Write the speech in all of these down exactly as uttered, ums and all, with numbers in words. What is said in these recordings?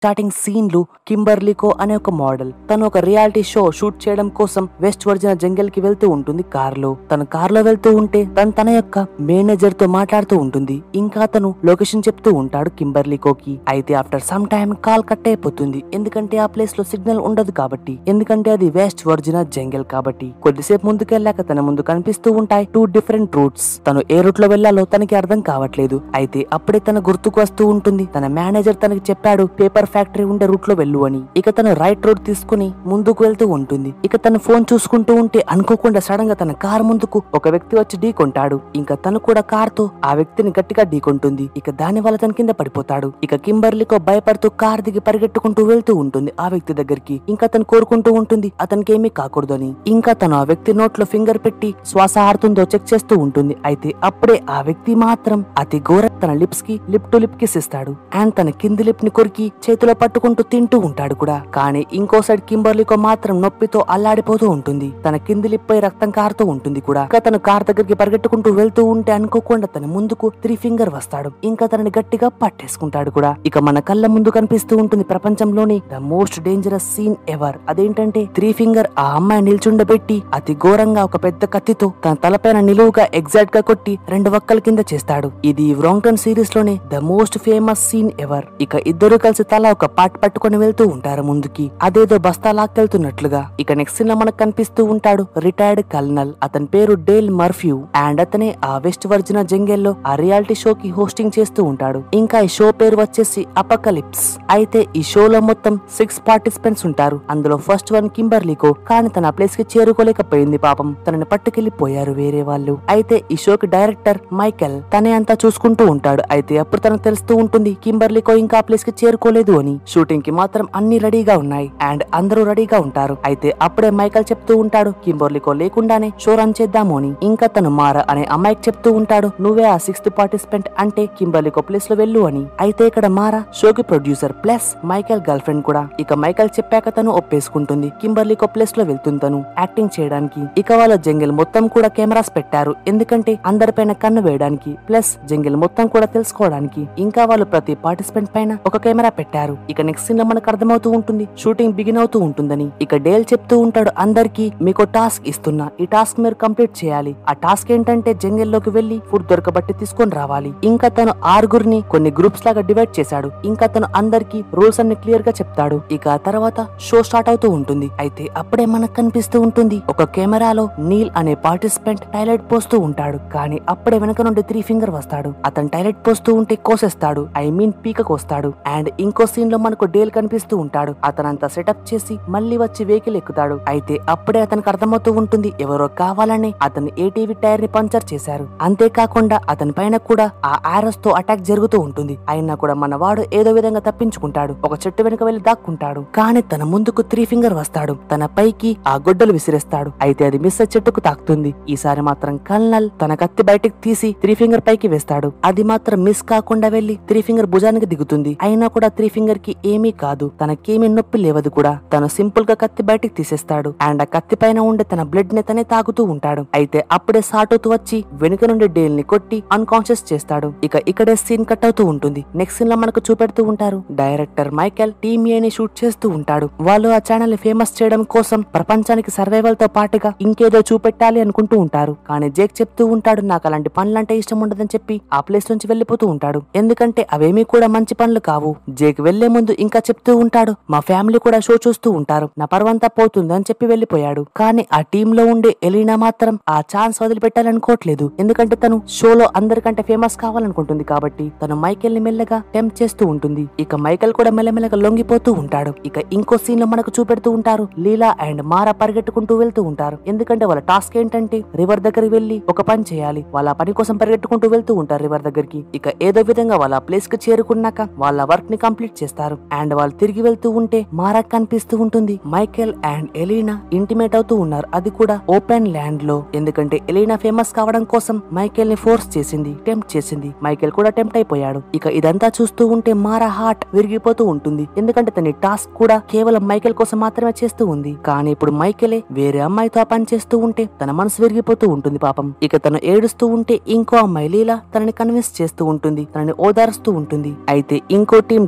Starting సీన్లు కింబర్లీకో అనే ఒక మోడల్ తను ఒక రియాలిటీ షో షూట్ చేయడం కోసం వెస్ట్ వర్జినియా జంగల్ కి వెళ్తూ ఉంటుంది కార్ లో. తను కార్ లో వెళ్తూ ఉంటే తను తన యొక్క మేనేజర్ తో మాట్లాడుతూ ఉంటుంది. ఇంకా తను లొకేషన్ చెప్తూ ఉంటాడు కింబర్లీకోకి. అయితే after some time call cut అయిపోతుంది. ఎందుకంటే ఆ ప్లేస్ లో సిగ్నల్ ఉండదు కాబట్టి, ఎందుకంటే అది వెస్ట్ వర్జినియా జంగల్ కాబట్టి. కొద్దిసేపు ముందుకెళ్ళాక తన ముందు కనిపిస్తూ ఉంటాయి టూ డిఫరెంట్ రూట్స్. తను ఏ రూట్ లో వెళ్లాలో తనకి అర్థం కావట్లేదు. అయితే అప్పుడే తన గుర్తుకు వస్తూ ఉంటుంది తన మేనేజర్ తనకి చెప్పాడు పేపర్ ఫ్యాక్టరీ ఉండే రూట్ లో వెళ్ళు అని. ఇక తను రైట్ రోడ్ తీసుకుని ముందుకు వెళ్తూ ఉంటుంది. ఇక తను ఫోన్ చూసుకుంటూ ఉంటే అనుకోకుండా సడన్ గా తన కార్ ముందుకు ఒక వ్యక్తి వచ్చి ఢీకొంటాడు. ఇంకా తను కూడా కార్ తో ఆ వ్యక్తిని గట్టిగా ఢీకొంటుంది. ఇక దాని వల్ల తన కింద పడిపోతాడు. ఇక కింబర్లీకో భయపడుతూ కార్ దిగి పరిగెట్టుకుంటూ వెళ్తూ ఉంటుంది ఆ వ్యక్తి దగ్గరికి. ఇంకా తను కోరుకుంటూ ఉంటుంది అతనికి ఏమీ కాకూడదని. ఇంకా తను ఆ వ్యక్తి నోట్లో ఫింగర్ పెట్టి శ్వాస ఆడుతుందో చెక్ చేస్తూ ఉంటుంది. అయితే అప్పుడే ఆ వ్యక్తి మాత్రం అతి ఘోర తన లిప్స్ కి లిప్ టు లిప్ కిస్ ఇస్తాడు. అండ్ తన కింది లిప్ ని కొరికి చేతిలో పట్టుకుంటూ తింటూ ఉంటాడు కూడా. కానీ ఇంకో సైడ్ కింబర్లీకో మాత్రం నొప్పితో అల్లాడిపోతూ ఉంటుంది. తన కింది లిప్ పై రక్తం కారుతూ ఉంటుంది కూడా. ఇంకా తను కార్ దగ్గరికి పరిగెట్టుకుంటూ వెళ్తూ ఉంటే అనుకోకుండా తన ముందుకు త్రీ ఫింగర్ వస్తాడు. ఇంకా తనని గట్టిగా పట్టేసుకుంటాడు కూడా. ఇక మన కళ్ళ ముందు కనిపిస్తూ ఉంటుంది ప్రపంచంలోని the most dangerous scene ever. అదేంటంటే త్రీ ఫింగర్ ఆ అమ్మాయి నిల్చుండబెట్టి అతి ఘోరంగా ఒక పెద్ద కత్తితో తన తలపైన నిలువుగా ఎగ్జాక్ట్ గా కొట్టి రెండు వక్కల కింద చేస్తాడు. ఇది వ్రాంగ్టర్న్ సిరీస్ లోనే the most famous scene ever. ఇక ఇద్దరు కలిసి తల ఒక పార్ట్ పట్టుకొని వెళ్తూ ఉంటారు ముందుకి, అదేదో బస్తా లాక్కెళ్తున్నట్లుగా. ఇక నెక్స్ట్ సీన్ లో మనకు కనిపిస్తూ ఉంటాడు రిటైర్డ్ కల్నల్. అతని పేరు డేల్ మర్ఫ్యూ. అండ్ అతనే ఆ వెస్ట్ వర్జినియా జంగెల్లో ఆ రియాలిటీ షో కి హోస్టింగ్ చేస్తూ ఉంటాడు. ఇంకా ఈ షో పేరు వచ్చేసి అపకలిప్స్. అయితే ఈ షోలో మొత్తం సిక్స్ పార్టిసిపెంట్స్ ఉంటారు. అందులో ఫస్ట్ వన్ కింబర్లీకో. కానీ తన ప్లేస్ కి చేరుకోలేకపోయింది పాపం. తనని పట్టుకెళ్లిపోయారు వేరే వాళ్ళు. అయితే ఈ షోకి డైరెక్టర్ మైకెల్ తనే అంతా చూసుకుంటూ ఉంటాడు. అయితే అప్పుడు తనకు తెలుస్తూ ఉంటుంది కింబర్లీకో ఇంకా ఆ ప్లేస్ కి చేరుకోలేదు అని. షూటింగ్ కి మాత్రం అన్ని రెడీగా ఉన్నాయి అండ్ అందరూ రెడీగా ఉంటారు. అయితే అప్పుడే మైకెల్ చెప్తూ ఉంటాడు కింబర్లీకో లేకుండానే షో రన్ చేద్దాము అని. ఇంకా తను మారా అనే అమ్మాయికి చెప్తూ ఉంటాడు నువ్వే ఆ సిక్స్త్ పార్టిసిపెంట్ అంటే కింబర్లీకో ప్లేస్ లో వెళ్ళు అని. అయితే ఇక్కడ మారా షోకి producer plus Michael girlfriend కూడా. ఇక మైకెల్ చెప్పాక తను ఒప్పేసుకుంటుంది కింబర్లీకో ప్లేస్ లో వెళ్తుంది తను యాక్టింగ్ చేయడానికి. ఇక వాళ్ళ జంగిల్ మొత్తం కూడా కెమెరాస్ పెట్టారు. ఎందుకంటే అందరిపైన కన్ను వేయడానికి ప్లస్ జంగిల్ మొత్తం కూడా తెలుసుకోవడానికి. ఇంకా వాళ్ళు ప్రతి పార్టిసిపెంట్ పైన ఒక కెమెరా పెట్టారు. ఇక నెక్స్ట్ సీన్ లో మనకు అర్థమవుతూ ఉంటుంది షూటింగ్ బిగిన్ అవుతూ ఉంటుందని. ఇక డేల్ చెప్తూ ఉంటాడు అందరికి మీకు టాస్క్ ఇస్తున్నా, ఈ టాస్క్ మీరు కంప్లీట్ చేయాలి. ఆ టాస్క్ ఏంటంటే జంగిల్లోకి వెళ్లి ఫుడ్ దొరకబట్టి తీసుకొని రావాలి. ఇంకా తను ఆరుగురిని కొన్ని గ్రూప్స్ లాగా డివైడ్ చేశాడు. ఇంకా తను అందరికి రూల్స్ అన్ని క్లియర్ గా చెప్తాడు. ఇక తర్వాత షో స్టార్ట్ అవుతూ ఉంటుంది. అయితే అప్పుడే మనకు కనిపిస్తూ ఉంటుంది ఒక కెమెరాలో నీల్ అనే పార్టిసిపెంట్ టాయిలెట్ పోస్తూ ఉంటాడు. కానీ అప్పుడే వెనక నుండి త్రీ ఫింగర్ వస్తాడు. అతను టాయిలెట్ పోస్తూ ఉంటే కోసేస్తాడు, ఐ మీన్ పీకకు వస్తాడు. అండ్ ఇంకో సీన్ లో మనకు డేల్ కనిపిస్తూ ఉంటాడు. అతనంతా సెటప్ చేసి మళ్ళీ వచ్చి వెహికల్ ఎక్కుతాడు. అయితే అప్పుడే అతనికి అర్థమవుతూ ఉంటుంది ఎవరో కావాలని అతను ఏటీవీ టైర్ ని పంచర్ చేశారు. అంతేకాకుండా అతని పైన కూడా ఆ ఆరోస్ తో అటాక్ జరుగుతూ ఉంటుంది. అయినా కూడా మన వాడు ఏదో విధంగా తప్పించుకుంటాడు. ఒక చెట్టు వెనుక వెళ్లి దాక్కుంటాడు. కానీ తన ముందుకు త్రీ ఫింగర్ వస్తాడు. తన పైకి ఆ గొడ్డలు విసిరేస్తాడు. అయితే అది మిస్ చెట్టుకు తాకుతుంది. ఈసారి మాత్రం కల్నల్ తన కత్తి బయటకు తీసి త్రీ ఫింగర్ పైకి వేస్తాడు. అది మాత్రం మిస్ కాకుండా వెళ్లి త్రీ ఫింగర్ భుజానికి దిగుతుంది. అయినా కూడా త్రీ ఫింగర్ కి ఏమీ కాదు, తనకేమీ నొప్పి లేవదు కూడా. తను సింపుల్ గా కత్తి బయటకు తీసేస్తాడు. అండ్ ఆ కత్తి పైన ఉండే తన బ్లడ్ ని తనే తాగుతూ ఉంటాడు. అయితే అప్పుడే సాటోతు వచ్చి వెనుక నుండి డేల్ ని కొట్టి అన్కాన్షియస్ చేస్తాడు. ఇక ఇక్కడే సీన్ కట్ అవుతూ ఉంటుంది. నెక్స్ట్ సీన్ లో మనకు చూపెడుతూ ఉంటారు డైరెక్టర్ మైకెల్ టీమ్ ఏ ని షూట్ చేస్తూ ఉంటాడు. వాళ్ళు ఆ ఛానల్ ని ఫేమస్ చేయడం కోసం ప్రపంచానికి సర్వైవల్ తో పాటుగా ఇంకేదో చూపెట్టాలి అనుకుంటూ ఉంటారు. కానీ జేక్ చెప్తూ ఉంటాడు నాకు అలాంటి పనులంటే ఇష్టం ఉండదని చెప్పి ఆ ప్లేస్ నుంచి వెళ్లిపోతూ ఉంటాడు. ఎందుకంటే అవేమీ కూడా మంచి పనులు కావు. జేక్ వెళ్లే ముందు ఇంకా చెప్తూ ఉంటాడు మా ఫ్యామిలీ కూడా షో చూస్తూ ఉంటారు, నా పర్వంతా పోతుంది అని చెప్పి వెళ్లిపోయాడు. కానీ ఆ టీమ్ లో ఉండే ఎలీనా మాత్రం ఆ ఛాన్స్ వదిలిపెట్టాలనుకోవట్లేదు. ఎందుకంటే తను షోలో అందరికంటే ఫేమస్ కావాలనుకుంటుంది కాబట్టి తను మైకెల్ ని మెల్లగా టెంప్ట్ చేస్తూ ఉంటుంది. ఇక మైకెల్ కూడా మెల్లమెల్లగా లొంగిపోతూ ఉంటాడు. ఇక ఇంకో సీన్ లో మనకు చూపెడుతూ ఉంటారు లీలా అండ్ మారా పరిగెట్టుకుంటూ వెళ్తూ ఉంటారు. ఎందుకంటే వాళ్ళ టాస్క్ ఏంటంటే రివర్ దగ్గరికి వెళ్లి ఒక పని చేయాలి. వాళ్ళ పని కోసం పరిగెట్టుకుంటూ వెళ్తూ ఉంటారు రివర్ దగ్గరికి. ఇక ఏదో విధంగా వాళ్ళ ప్లేస్ కి చేరుకున్నాక వాళ్ళ వర్క్ ని కంప్లీట్ చేస్తారు. అండ్ వాళ్ళు తిరిగి వెళ్తూ ఉంటే మారా కనిపిస్తూ ఉంటుంది మైకెల్ అండ్ ఎలీనా ఇంటిమేట్ అవుతూ ఉన్నారు. అది కూడా ఓపెన్ ల్యాండ్ లో. ఎందుకంటే ఎలీనా ఫేమస్ కావడం కోసం మైకెల్ ని ఫోర్స్ చేసింది, టెంప్ట్ చేసింది. మైకెల్ కూడా టెంప్ట్ అయిపోయాడు. ఇక ఇదంతా చూస్తూ ఉంటే మారా హార్ట్ విరిగిపోతూ ఉంటుంది. ఎందుకంటే తన టాస్క్ కూడా కేవలం మైకెల్ కోసం మాత్రమే చేస్తూ ఉంది. కానీ ఇప్పుడు మైకెలే వేరే అమ్మాయితో ఆ పని చేస్తూ ఉంటే తన మనసు విరిగిపోతూ ఉంటుంది పాపం. ఇక తను ఏడుస్తూ ఉంటే ఇంకో అమ్మాయి లీలా తనని కన్విన్స్ చేస్తూ ఉంటుంది, తనని ఓదారుస్తూ ఉంటుంది. అయితే ఇంకో టీం టీం సి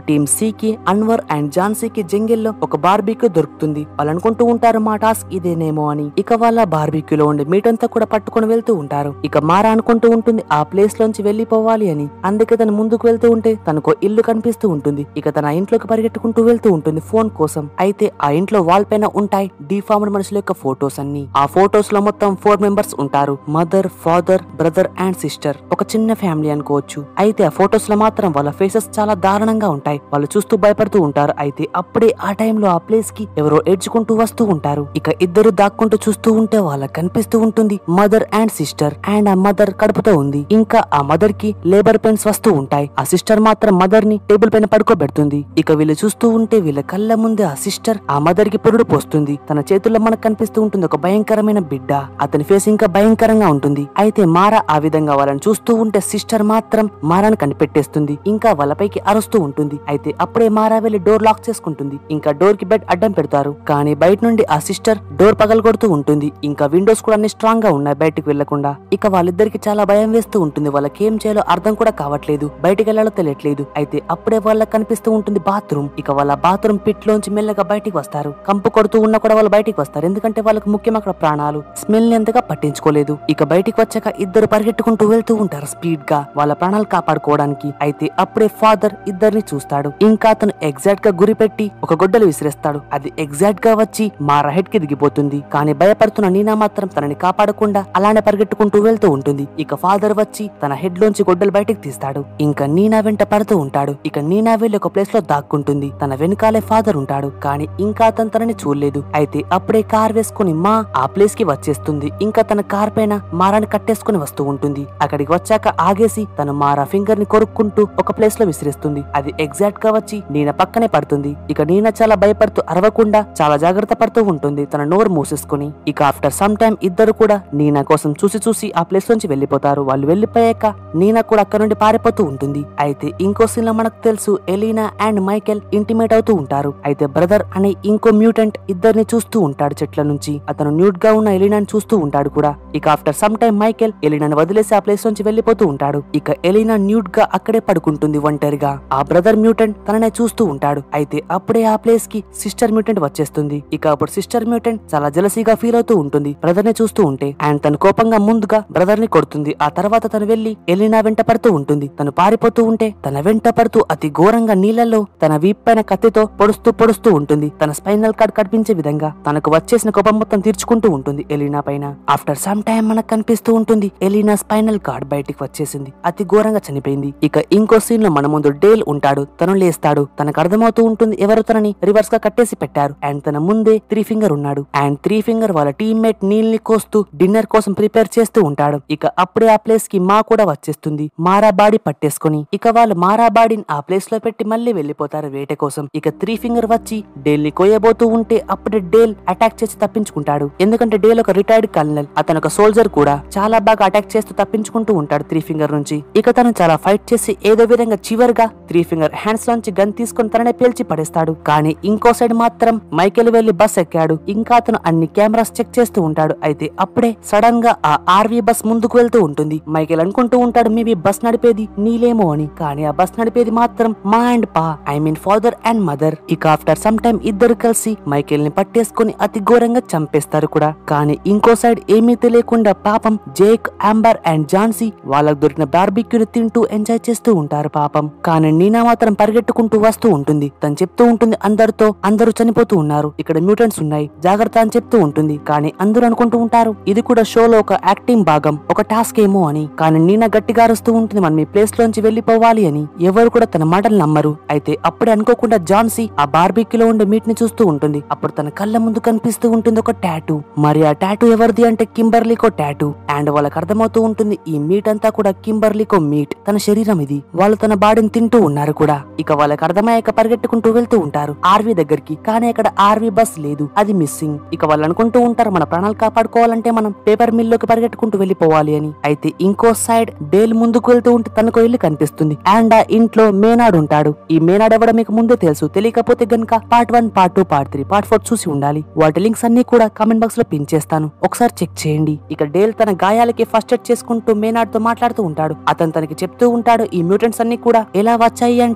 కి అన్వర్ అండ్ ఝాన్సీకి జంగిల్లో ఒక బార్బీక్యూ దొరుకుతుంది. వాళ్ళు అనుకుంటూ ఉంటారు మా టాస్క్ ఇదేనేమో అని. ఇక వాళ్ళ బార్బీక్యూలో ఉండే మీట్ అంతా కూడా పట్టుకుని వెళ్తూ ఉంటారు. ఇక మారా అనుకుంటూ ఉంటుంది ఆ ప్లేస్ లోంచి వెళ్లిపోవాలి అని. అందుకే తను ముందుకు వెళ్తూ ఉంటే తనకు ఇల్లు కనిపిస్తూ ఉంటుంది. ఇక తన ఇంట్లోకి పరిగెట్టుకుంటూ వెళ్తూ ఉంటుంది ఫోన్ కోసం. అయితే ఆ ఇంట్లో వాల్ పైన ఉంటాయి డిఫార్మ్డ్ మనుషుల యొక్క ఫోటోస్ అన్ని. ఆ ఫోటోస్ లో మొత్తం ఫోర్ మెంబర్స్ ఉంటారు. Mother, father, brother and sister. ఒక చిన్న ఫ్యామిలీ అనుకోవచ్చు. అయితే ఆ ఫోటోస్ లో మాత్రం వాళ్ళ ఫేసెస్ చాలా దారుణంగా ఉంటాయి. వాళ్ళు చూస్తూ భయపడుతూ ఉంటారు. అయితే అప్పుడే ఆ టైంలో ఆ ప్లేస్ కి ఎవరో ఏడ్చుకుంటూ వస్తూ ఉంటారు. ఇక ఇద్దరు దాక్కుంటూ చూస్తూ ఉంటే వాళ్ళకి కనిపిస్తూ ఉంటుంది మదర్ అండ్ సిస్టర్. అండ్ ఆ మదర్ కడుపుతో ఉంది. ఇంకా ఆ మదర్ కి లేబర్ పెయిన్స్ వస్తూ ఉంటాయి. ఆ సిస్టర్ మాత్రం మదర్ ని టేబుల్ పైన పడుకోబెడుతుంది. ఇక వీళ్ళు చూస్తూ ఉంటే వీళ్ళ కళ్ళ ముందే ఆ సిస్టర్ ఆ మదర్ కి పురుడు పోస్తుంది. తన చేతుల్లో మనకు కనిపిస్తూ ఉంటుంది ఒక భయంకరమైన బిడ్డ. అతని ఫేస్ ఇంకా భయంకరంగా ఉంటుంది. అయితే మారా ఆ విధంగా వాళ్ళని చూస్తూ ఉంటే సిస్టర్ మాత్రం మారాను కనిపెట్టేస్తుంది. ఇంకా వాళ్ళపైకి అరుస్తూ ఉంటుంది. అయితే అప్పుడే మారా వెళ్లి డోర్ లాక్ చేసుకుంటుంది. ఇంకా డోర్ కి బెడ్ అడ్డం పెడతారు. కానీ బయట నుండి ఆ సిస్టర్ డోర్ పగలగొడుతూ ఉంటుంది. ఇంకా విండోస్ కూడా అన్ని స్ట్రాంగ్ గా ఉన్నాయి బయటకు వెళ్లకుండా. ఇక వాళ్ళిద్దరికి చాలా భయం వేస్తూ ఉంటుంది. వాళ్ళకి ఏం చేయాలో అర్థం కూడా కావట్లేదు. బయటికి వెళ్లాలో తెలియట్లేదు. అయితే అప్పుడే వాళ్ళకి కనిపిస్తూ ఉంటుంది బాత్రూమ్. ఇక వాళ్ళ బాత్రూమ్ పిట్ లోంచి మెల్లగా బయటికి వస్తారు. కంపు కొడుతూ ఉన్నా కూడా వాళ్ళు బయటికి వస్తారు. ఎందుకంటే వాళ్ళకి ముఖ్యం అక్కడ ప్రాణాలు. స్మెల్ ని ఎంతగా పట్టించుకోలేదు. ఇక బయటికి వచ్చాక ఇద్దరు పరిగెట్టుకుంటూ వెళ్తూ ఉంటారు స్పీడ్ గా వాళ్ళ ప్రాణాలు కాపాడుకోవడానికి. అయితే అప్పుడే ఫాదర్ ఇద్దరిని చూస్తాడు. ఇంకా అతను ఎగ్జాక్ట్ గా గురి పెట్టి ఒక గొడ్డలు విసిరేస్తాడు. అది ఎగ్జాక్ట్ గా వచ్చి మారా హెడ్ కి దిగిపోతుంది. కానీ భయపడుతున్న నీనా మాత్రం తనని కాపాడకుండా అలానే పరిగెట్టుకుంటూ వెళ్తూ ఉంటుంది. ఇక ఫాదర్ వచ్చి తన హెడ్ లోంచి గొడ్డలు బయటికి తీస్తాడు. ఇంకా నీనా వెంట పడుతూ ఉంటాడు. ఇక నీనా వెళ్లి ఒక ప్లేస్ లో దాక్కుంటుంది. తన వెనకాలే ఫాదర్ ఉంటాడు. కానీ ఇంకా అతను తనని చూడలేదు. అయితే అప్పుడే కార్ వేసుకుని మా ఆ ప్లేస్ కి వచ్చేస్తుంది. ఇంకా తన కార్ పైన మారాని కట్టేసుకుని వస్తూ ఉంటుంది. అక్కడికి వచ్చాక ఆగేసి తను మారా ఫింగర్ ని కొరుక్కుంటూ ఒక ప్లేస్ లో విసిరేస్తుంది. అది ఎగ్జాక్ట్ గా వచ్చి నీనా పక్కనే పడుతుంది. ఇక నీనా చాలా భయపడుతూ అరవకుండా చాలా జాగ్రత్త పడుతూ ఉంటుంది తన నోరు మూసేసుకుని. ఇక ఆఫ్టర్ సమ్ టైమ్ ఇద్దరు కూడా నీనా కోసం చూసి చూసి ఆ ప్లేస్ నుంచి వెళ్లిపోతారు. వాళ్ళు వెళ్లిపోయాక నీనా కూడా అక్కడ నుండి పారిపోతూ ఉంటుంది. అయితే ఇంకో సీన్ లో మనకు తెలుసు ఎలీనా అండ్ మైకెల్ ఇంటిమేట్ అవుతూ ఉంటారు. అయితే బ్రదర్ అనే ఇంకో మ్యూటెంట్ ఇద్దరిని చూస్తూ ఉంటాడు చెట్ల నుంచి. అతను న్యూట్ గా ఉన్న ఎలీనాని చూస్తూ ఉంటాడు కూడా. ఇక ఆఫ్టర్ సమ్ టైమ్ మైకెల్ ఎలీనాని వదిలేసి ఆ ప్లేస్ నుంచి వెళ్లిపోతూ ఉంటాడు. ఇక ఎలీనా న్యూట్ గా అక్కడే పడుకుంటుంది ఒంటరిగా. ఆ బ్రదర్ మ్యూటెంట్ తననే చూస్తూ ఉంటాడు. అయితే అప్పుడే ఆ ప్లేస్ కి సిస్టర్ మ్యూటెంట్ వచ్చేస్తుంది. ఇక అప్పుడు సిస్టర్ మ్యూటెంట్ చాలా జలసీగా ఫీల్ అవుతూ ఉంటుంది బ్రదర్ ని చూస్తూ ఉంటే. అండ్ తను కోపంగా ముందుగా బ్రదర్ ని కొడుతుంది. ఆ తర్వాత తను వెళ్లి ఎలీనా వెంట పడుతూ ఉంటుంది. తను పారిపోతూ ఉంటే తన వెంట పడుతూ అతి ఘోరంగా నీళ్లలో తన వీప్ పైన కత్తితో పొడుస్తూ పొడుస్తూ ఉంటుంది. తన స్పైనల్ కార్డ్ కనిపించే విధంగా తనకు వచ్చేసిన కోపం మొత్తం తీర్చుకుంటూ ఉంటుంది ఎలీనా పైన. ఆఫ్టర్ సమ్ టైం మనకు కనిపిస్తూ ఉంటుంది ఎలీనా స్పైనల్ కార్డ్ బయటికి వచ్చేసింది. అతి ఘోరంగా చనిపోయింది. ఇక ఇంకో సీన్ లో మన ముందు డేల్ ఉంటాడు. తను లేస్తాడు. తనకు అర్థమవుతూ ఉంటుంది ఎవరు తనని రివర్స్ గా కట్టేసి పెట్టారు. అండ్ తన ముందే త్రీ ఫింగర్ ఉన్నాడు. అండ్ త్రీ ఫింగర్ వాళ్ళ టీమ్మేట్ నీల్ ని కోస్తూ డిన్నర్ కోసం ప్రిపేర్ చేస్తూ ఉంటాడు. ఇక అప్పుడే ఆ ప్లేస్ కి మా కూడా వచ్చేస్తుంది మారా బాడీ పట్టేసుకుని. ఇక వాళ్ళు మారా బాడీని ఆ ప్లేస్ లో పెట్టి మళ్ళీ వెళ్లిపోతారు వేట కోసం. ఇక త్రీ ఫింగర్ వచ్చి డేల్ ని కోయబోతూ ఉంటే అప్పుడే డేల్ అటాక్ చేసి తప్పించుకుంటాడు. ఎందుకంటే డేల్ ఒక రిటైర్డ్ కల్నల్. అతను ఒక సోల్జర్ కూడా. చాలా బాగా అటాక్ చేస్తూ తప్పించుకుంటూ ఉంటాడు త్రీ ఫింగర్ నుంచి. ఇక తను చాలా ఫైట్ చేసి ఏదో విధంగా చివరిగా త్రీ ఫింగర్ హ్యాండ్స్ లోంచి గన్ తీసుకుని తననే పేల్చి పడేస్తాడు. కానీ ఇంకో సైడ్ మాత్రం మైకేల్ వెళ్లి బస్ ఎక్కాడు. ఇంకా అతను అన్ని కెమెరాస్ చెక్ చేస్తూ ఉంటాడు. అయితే అప్పుడే సడన్ గా ఆ ఆర్వీ బస్ ముందుకు వెళ్తూ ఉంటుంది. మైకేల్ అనుకుంటూ ఉంటాడు మేబీ బస్ నడిపేది నీలేమో అని. కానీ ఆ బస్ నడిపేది మాత్రం ma and pa I mean father and mother. ఇక ఆఫ్టర్ సమ్ టైమ్ ఇద్దరు కలిసి మైకేల్ ని పట్టేసుకుని అతి ఘోరంగా చంపేస్తారు కూడా. కానీ ఇంకో సైడ్ ఏమీ తెలియకుండా పాపం జేక్, అంబర్ అండ్ ఝాన్సీ వాళ్ళకు దొరికిన బార్బిక్యూని తింటూ ఎంజాయ్ చేస్తూ ఉంటారు పాపం. కానీ నీనా మాత్రం పరిగెట్టుకుంటూ వస్తూ ఉంటుంది. తను చెప్తూ ఉంటుంది అందరితో అందరూ చనిపోతూ ఉన్నారు, ఇక్కడ మ్యూటెంట్స్ ఉన్నాయి, జాగ్రత్త అని చెప్తూ ఉంటుంది. కానీ అందరూ అనుకుంటూ ఉంటారు ఇది కూడా షోలో ఒక యాక్టింగ్ భాగం, ఒక టాస్క్ ఏమో అని. కానీ నీనా గట్టిగా అరుస్తూ ఉంటుంది మనం ఈ ప్లేస్ లోంచి వెళ్లిపోవాలి అని. ఎవరు కూడా తన మాటలు నమ్మరు. అయితే అప్పుడే అనుకోకుండా ఝాన్సీ ఆ బార్బిక్యూలో ఉండే మీట్ ని చూస్తూ ఉంటుంది. అప్పుడు తన కళ్ళ ముందు కనిపిస్తూ ఉంటుంది ఒక టాటూ. మరి ఆ టాటూ ఎవరిది అంటే కింబర్లీకో టాటూ. అండ్ వాళ్ళకి అర్థమవుతూ ఉంటుంది ఈ మీట్ అంతా కూడా కింబర్లీకో మీట్, తన శరీరం ఇది. వాళ్ళు తన బాడీని తింటూ ఉన్నారు కూడా. ఇక వాళ్ళకి అర్థమయ్యాక పరిగెట్టుకుంటూ వెళ్తూ ఉంటారు ఆర్వీ దగ్గరికి. కానీ అక్కడ ఆర్వీ బస్ లేదు, అది మిస్సింగ్. ఇక వాళ్ళు అనుకుంటూ ఉంటారు మన ప్రాణాలు కాపాడుకోవాలంటే మనం పేపర్ మిల్ లోకి పరిగెట్టుకుంటూ వెళ్లిపోవాలి అని. అయితే ఇంకో సైడ్ డేల్ ముందుకు వెళ్తూ ఉంటే తనకు ఇల్లు కనిపిస్తుంది. అండ్ ఆ ఇంట్లో మేనాడు ఉంటాడు. ఈ మేనాడు ఎవడో మీకు ముందే తెలుసు. తెలియకపోతే గనుక part one, part two, part three, part four చూసి ఉండాలి. వాటి లింక్స్ అన్ని కూడా కామెంట్ బాక్స్ లో పిన్ చేస్తాను, ఒకసారి చెక్ చేయండి. ఇక డేల్ తన గాయాలకి ఫస్ట్ ఎయిడ్ చేసుకుంటూ మేనాడ్ తో మాట్లాడుతూ ఉంటాడు. అతను తనకి చెప్తూ ఉంటాడు ఈ మ్యూటెంట్స్ అన్ని కూడా ఎలా వచ్చాయి అంటే గనక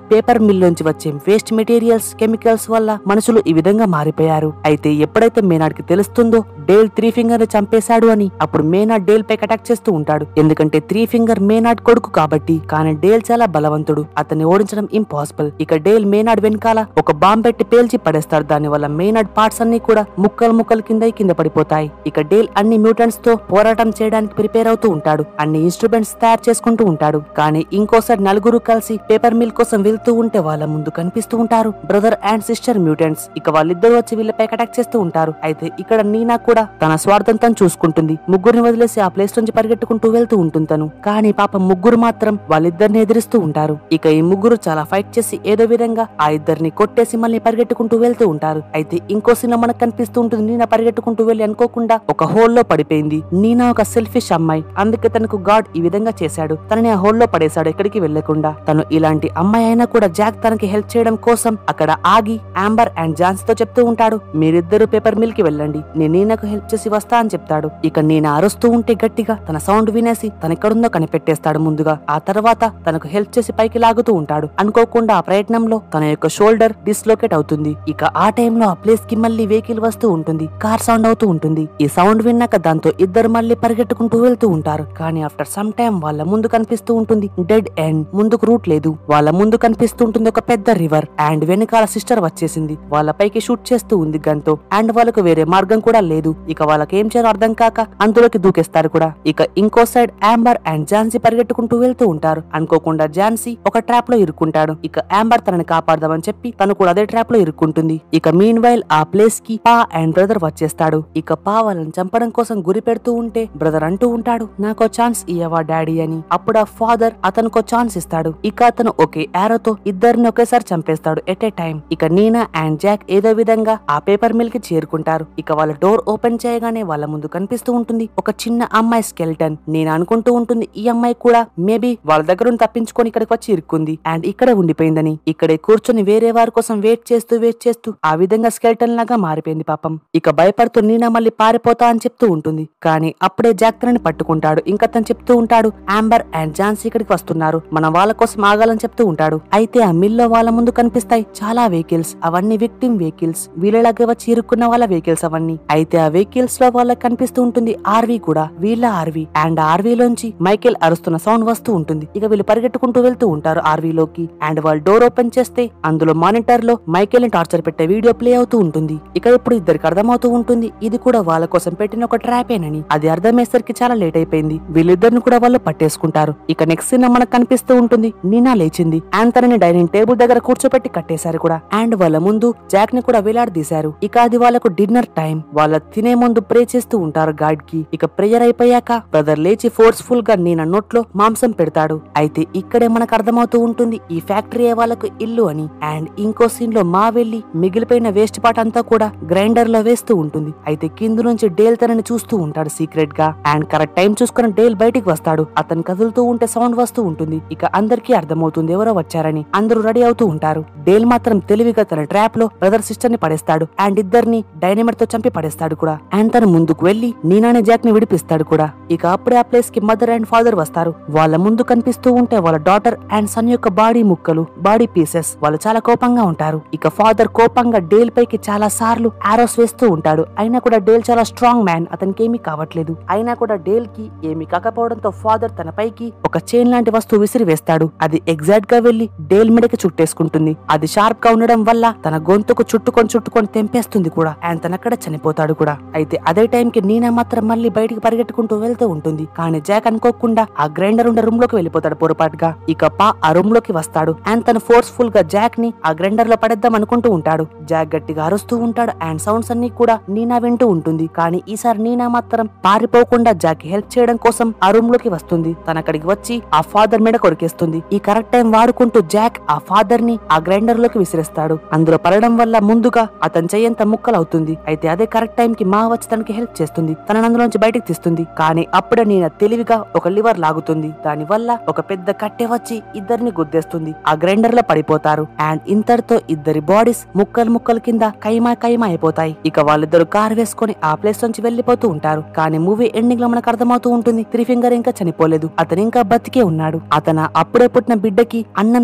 పేపర్ మిల్ నుంచి వచ్చే వేస్ట్ మెటీరియల్స్ కెమికల్స్ వల్ల మనుషులు ఈ విధంగా మారిపోయారు. అయితే ఎప్పుడైతే మేనాడ్ కి తెలుస్తుందో డేల్ త్రీ ఫింగర్ ని చంపేశాడు అని, అప్పుడు మేనాడ్ డేల్ పై అటాక్ చేస్తూ ఉంటాడు. ఎందుకంటే త్రీ ఫింగర్ మేనాడ్ కొడుకు కాబట్టి. కానీ డేల్ చాలా బలవంతుడు, అతన్ని ఓడించడం ఇంపాసిబుల్. ఇక డేల్ మేనాడ్ వెనకాల ఒక బాంబ్ పెట్టి పేల్చి పడేస్తాడు. దాని వల్ల మేనాడ్ పార్ట్స్ అన్ని కూడా ముక్కలు ముక్కలు కింద కింద పడిపోతాయి. ఇక డేల్ అన్ని మ్యూటెంట్స్ తో పోరాటం చేయడానికి ప్రిపేర్ అవుతూ ఉంటాడు. అన్ని ఇన్స్ట్రుమెంట్స్ తయారు చేసుకుంటూ ఉంటాడు. కానీ ఇంకోసారి నలుగురు కలిసి పేపర్ మిల్ కోసం వెళ్తూ ఉంటే వాళ్ళ ముందు కనిపిస్తూ ఉంటారు బ్రదర్ అండ్ సిస్టర్ మ్యూటెంట్స్. ఇక వాళ్ళిద్దరు వచ్చి వీళ్ళపై అటాక్ చేస్తూ ఉంటారు. అయితే ఇక్కడ నీనా కూడా తన స్వార్థం తను చూసుకుంటుంది. ముగ్గురిని వదిలేసి ఆ ప్లేస్ నుంచి పరిగెట్టుకుంటూ వెళ్తూ ఉంటుంది తను. కానీ పాపం ముగ్గురు మాత్రం వాళ్ళిద్దరిని ఎదిరిస్తూ ఉంటారు. ఇక ఈ ముగ్గురు చాలా ఫైట్ చేసి ఏదో విధంగా ఆ ఇద్దరిని కొట్టేసి మళ్ళీ పరిగెట్టుకుంటూ వెళ్తూ ఉంటారు. అయితే ఇంకో సీన్ మనకు కనిపిస్తూ ఉంటుంది. నీనా పరిగెట్టుకుంటూ వెళ్లి అనుకోకుండా ఒక హోల్ లో పడిపోయింది. నీనా ఒక సెల్ఫిష్ అమ్మాయి, అందుకే తనకు గాడ్ ఈ విధంగా చేశాడు. తనని ఆ హోల్ లో పడేశాడు ఎక్కడికి వెళ్లకుండా. తను ఇలాంటి అమ్మాయి అయినా కూడా జాక్ తనకి హెల్ప్ చేయడం కోసం అక్కడ ఆగి ఆంబర్ అండ్ జాన్స్ తో చెప్తూ ఉంటాడు, మీరిద్దరు పేపర్ మిల్ కి వెళ్ళండి, నేను నీనాకు హెల్ప్ చేసి వస్తా అని చెప్తాడు. ఇక నీనా అరుస్తూ ఉంటే గట్టిగా తన సౌండ్ వినేసి తనెక్కడుందో కనిపెట్టేస్తాడు ముందుగా. ఆ తర్వాత తనకు హెల్ప్ చేసి పైకి లాగుతూ ఉంటాడు. అనుకోకుండా ఆ ప్రయత్నంలో తన యొక్క షోల్డర్ డిస్లోకేట్ అవుతుంది. ఇక ఆ టైంలో ఆ ప్లేస్ కి మళ్ళీ వెహికల్ వస్తూ ఉంటుంది. కార్ సౌండ్ అవుతూ ఉంటుంది. ఈ సౌండ్ విన్నాక దాంతో ఇద్దరు మళ్ళీ పరిగెట్టుకుంటూ వెళ్తూ ఉంటారు. కానీ ఆఫ్టర్ సమ్ టైం వాళ్ళ ముందు కనిపిస్తూ ఉంటుంది డెడ్ ఎండ్. ముందుకు రూట్ లేదు. వాళ్ళ ముందు కనిపిస్తూ ఉంటుంది ఒక పెద్ద రివర్ అండ్ వెనకాల సిస్టర్ వచ్చేసింది. వాళ్ళ పైకి షూట్ చేస్తూ ఉంది గన్తో. అండ్ వాళ్ళకు వేరే మార్గం కూడా లేదు. ఇక వాళ్ళకి ఏం చేయాలో అర్థం కాక అందులోకి దూకేస్తారు కూడా. ఇక ఇంకో సైడ్ ఆంబర్ అండ్ ఝాన్సీ పరిగెట్టుకుంటూ వెళ్తూ ఉంటారు. అనుకోకుండా ఝాన్సీ ఒక ట్రాప్ లో ఇరుక్కుంటాడు. ఇక ఆంబర్ తనని కాపాడదామని చెప్పి తను కూడా అదే ట్రాప్ లో ఇరుక్కుంటుంది. ఇక మీన్ వైల్ ఆ ప్లేస్ కి పా అండ్ బ్రదర్ వచ్చేస్తాడు. ఇక పా వాళ్ళని చంపడం కోసం గురి పెడుతూ ఉంటే బ్రదర్ అంటూ ఉంటాడు, నాకో ఛాన్స్ ఇయ్యవా డాడీ అని. అప్పుడు ఆ ఫాదర్ అతనుకో ఛాన్స్ ఇస్తాడు. ఇక అతను ఒకే ఆరోతో ఇద్దరిని ఒకేసారి చంపేస్తాడు ఎట్ ఏ టైం. ఇక నీనా అండ్ జాక్ ఏదో విధంగా ఆ పేపర్ మిల్ కి చేరుకుంటారు. ఇక వాళ్ళ డోర్ ఓపెన్ చేయగానే వాళ్ళ ముందు కనిపిస్తూ ఉంటుంది ఒక చిన్న అమ్మాయి స్కెల్టన్. నేను అనుకుంటూ ఉంటుంది ఈ అమ్మాయి కూడా మేబీ వాళ్ళ దగ్గర తప్పించుకొని ఇక్కడికి వచ్చి ఇరుక్కుంది అండ్ ఇక్కడే ఉండిపోయిందని. ఇక్కడే కూర్చొని వేరే వారి కోసం వెయిట్ చేస్తూ వెయిట్ చేస్తూ ఆ విధంగా స్కెల్టన్ లాగా మారిపోయింది పాపం. ఇక భయపడుతూ నీనా మళ్ళీ పారిపోతా అని చెప్తూ ఉంటుంది. కానీ అప్పుడే జాక్ తనని పట్టుకుంటాడు. ఇంకా తను చెప్తూ ఉంటాడు, ఆంబర్ అండ్ ఝాన్సీ ఇక్కడికి వస్తున్నారు, మనం వాళ్ళ కోసం ఆగాలని చెప్తూ ఉంటాడు. అయితే ఆ మిల్లో వాళ్ళ ముందు కనిపిస్తాయి చాలా వెహికల్స్. అవన్నీ విక్టిమ్ వెహికల్స్, వీళ్ళలాగే వచ్చి ఇరుక్కున్న వాళ్ళ వెహికల్స్ అవన్నీ. అయితే ఆ వెహికల్స్ లో వాళ్ళకి కనిపిస్తూ ఉంటుంది ఆర్వీ కూడా, వీళ్ళ ఆర్వీ. అండ్ ఆర్వీలోంచి మైకేల్ అరుస్తున్న సౌండ్ వస్తూ ఉంటుంది. ఇక వీళ్ళు పరిగెట్టుకుంటూ వెళ్తూ ఉంటారు ఆర్వీలోకి. అండ్ వాళ్ళు డోర్ ఓపెన్ చేస్తే అందులో మానిటర్ లో మైకేల్ ని టార్చర్ పెట్టే వీడియో ప్లే అవుతూ ఉంటుంది. ఇక ఇప్పుడు ఇద్దరికి అర్థమవుతూ ఉంటుంది ఇది కూడా వాళ్ళ కోసం పెట్టిన ఒక ట్రాపేనని. అది అర్థమయ్యేసరికి చాలా లేట్ అయిపోయింది. వీళ్ళిద్దరిని కూడా వాళ్ళు పట్టేసుకుంటారు. ఇక నెక్స్ట్ సీన్ మనకు కనిపిస్తూ ఉంటుంది నీనా లేచింది అండ్ తనని డైనింగ్ టేబుల్ దగ్గర కూర్చోపెట్టి కట్టేశారు కూడా. అండ్ వాళ్ళ ముందు జాక్ ని కూడా వేలాడదీశారు. ఇక అది వాళ్ళకు డిన్నర్ టైం. వాళ్ళ తినే ముందు ప్రే చేస్తూ ఉంటారు గాడ్ కి. ఇక ప్రేయర్ అయిపోయాక బ్రదర్ లేచి ఫోర్స్ఫుల్ గా నీనా నోట్లో మాంసం పెడతాడు. అయితే ఇక్కడే మనకు అర్థమవుతూ ఉంటుంది ఈ ఫ్యాక్టరీ వాళ్ళకు ఇల్లు అని. అండ్ ఇంకో సీన్ లో మా వెళ్లి మిగిలిపోయిన వేస్ట్ పార్ట్ అంతా కూడా గ్రైండర్ లో వేస్తూ ఉంటుంది. అయితే కింద నుంచి డేల్ తనని చూస్తూ ఉంటాడు సీక్రెట్ గా. అండ్ కరెక్ట్ టైం చూసుకుని డేల్ బయటికి వస్తాడు. అతను కదులుతూ ఉంటే సౌండ్ వస్తూ ఉంటుంది. ఇక అందరికీ అర్థమవుతుంది ఎవరో వచ్చారని. అందరూ రెడీ అవుతూ ఉంటారు. డేల్ మాత్రం తెలివిగా తన ట్రాప్ లో బ్రదర్ సిస్టర్ ని పడేస్తాడు అండ్ ఇద్దరిని డైనమైట్ తో చంపి పడేస్తాడు కూడా. అండ్ తను ముందుకు వెళ్లి నీనాని జాక్ ని విడిపిస్తాడు కూడా. ఇక అప్పుడే ఆ ప్లేస్ కి మదర్ అండ్ ఫాదర్ వస్తారు. వాళ్ళ ముందు కనిపిస్తూ ఉంటే వాళ్ళ డాటర్ అండ్ సన్ యొక్క బాడీ ముక్కలు, బాడీ పీసెస్. వాళ్ళు చాలా కోపంగా ఉంటారు. ఇక ఫాదర్ కోపంగా డేల్ పైకి చాలా సార్లు ఆరోస్ వేస్తూ ఉంటాడు. అయినా కూడా డేల్ చాలా స్ట్రాంగ్ మ్యాన్, అతనికి ఏమీ కావట్లేదు. అయినా కూడా డేల్ కి ఏమీ కాకపోవడంతో ఫాదర్ తన పైకి ఒక చైన్ లాంటి వస్తువు విసిరి వేస్తాడు. అది ఎగ్జాక్ట్ గా వెళ్లి డేల్ మెడకి చుట్టేసుకుంటుంది. అది షార్ప్ గా ఉండడం వల్ల తన గొంతుకు చుట్టుకొని చుట్టుకొని తెంపేస్తుంది కూడా. అండ్ తనక్కడ చనిపోతాడు కూడా. అయితే అదే టైం కి నీనా మాత్రం మళ్ళీ బయటికి పరిగెట్టుకుంటూ వెళ్తూ ఉంటుంది. కానీ జాక్ అనుకోకుండా ఆ గ్రైండర్ ఉండే రూమ్ లోకి వెళ్ళిపోతాడు పొరపాటుగా. ఇక పా ఆ రూమ్ లోకి వస్తాడు అండ్ తను ఫోర్స్ఫుల్ గా జాక్ ని ఆ గ్రైండర్ లో పడేద్దాం అనుకుంటూ ఉంటాడు. జాక్ గట్టిగా అరుస్తూ ఉంటాడు అండ్ సౌండ్స్ అన్ని కూడా నీనా వింటూ ఉంటుంది. కానీ ఈసారి నీనా మాత్రం పారిపోకుండా జాక్ హెల్ప్ చేయడం కోసం ఆ రూమ్ లోకి వస్తుంది. తన అక్కడికి వచ్చి ఆ ఫాదర్ మీద కొరికేస్తుంది. ఈ కరెక్ట్ టైం వాడుకుంటూ జాక్ ఆ ఫాదర్ ని ఆ గ్రైండర్ లోకి విసిరేస్తాడు. అందులో పడడం వల్ల ముందుగా అతని చెయ్యంత ముక్కలు అవుతుంది. అయితే అదే కరెక్ట్ టైం కి మా వచ్చి తనకి హెల్ప్ చేస్తుంది. తనని అందులోంచి బయటకు తీస్తుంది. కానీ అప్పుడే నీనా తెలివిగా ఒక లివర్ లాగుతుంది. దాని వల్ల ఒక పెద్ద కట్టె వచ్చి ఇద్దరిని గుద్దేస్తుంది. ఆ గ్రైండర్ లో పడిపోతారు. అండ్ ఇంతటితో ఇద్దరి బాడీస్ ముక్కలు ముక్కలు కింద కైమా కైమా అయిపోతాయి. ఇక వాళ్ళిద్దరు కార్ వేసుకుని ఆ ప్లేస్ నుంచి వెళ్లిపోతూ ఉంటారు. కానీ మూవీ ఎండింగ్ లో మనకు అర్థమవుతూ ఉంటుంది త్రీ ఫింగర్ ఇంకా చనిపోలేదు, అతను ఇంకా బతికే ఉన్నాడు. అతను అప్పుడే పుట్టిన బిడ్డకి అన్నం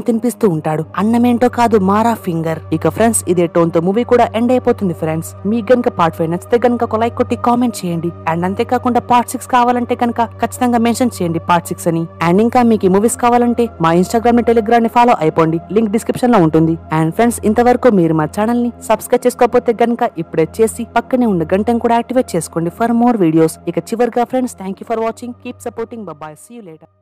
తినిపిస్తూ ఉంటాడు. అన్నమేంటో కాదు మారా ఫింగర్. ఇక ఫ్రెండ్స్ ఇదే టోన్ తో మూవీ కూడా ఎండ్ అయిపోతుంది ఫ్రెండ్స్. మీకు గనుక పార్ట్ ఫైవ్ నచ్చితే గనుక ఒక లైక్ కొట్టి కామెంట్ చేయండి. అండ్ అంతేకాకుండా పార్ట్ సిక్స్ కావాలంటే కనుక ఖచ్చితంగా మెన్షన్ చేయండి పార్ట్ సిక్స్ అని. అండ్ ఇంకా మీకు ఈ మూవీస్ కావాలంటే మా ఇన్స్టాగ్రామ్ ని టెలిగ్రామ్ ని ఫాలో అయిపోండి. లింక్ డిస్క్రిప్షన్ లో ఉంటుంది. అండ్ ఫ్రెండ్స్ ఇంతవరకు మీరు మా ఛానల్ ని సబ్స్క్రైబ్ చేసుకోకపోతే గనుక ఇప్పుడే చేసి పక్కనే ఉన్న గంటను కూడా యాక్టివేట్ చేసుకోండి ఫర్ మోర్ వీడియోస్. ఇక చివరిగా friends thank you for watching. Keep supporting. Bye bye. See you later.